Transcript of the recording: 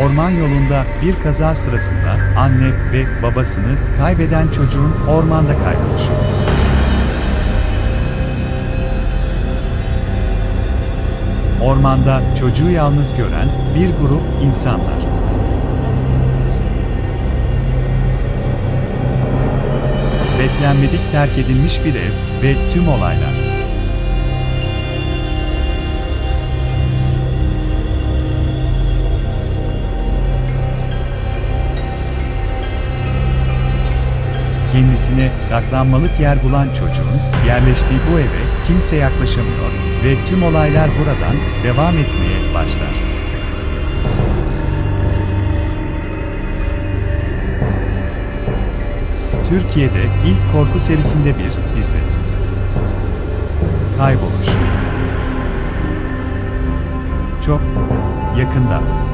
Orman yolunda bir kaza sırasında anne ve babasını kaybeden çocuğun ormanda kayboluşu. Ormanda çocuğu yalnız gören bir grup insanlar. Beklenmedik terk edilmiş bir ev ve tüm olaylar. Kendisine saklanmalık yer bulan çocuğun yerleştiği bu eve kimse yaklaşamıyor ve tüm olaylar buradan devam etmeye başlar. Türkiye'de ilk korku serisinde bir dizi. Kayboluş. Çok yakında.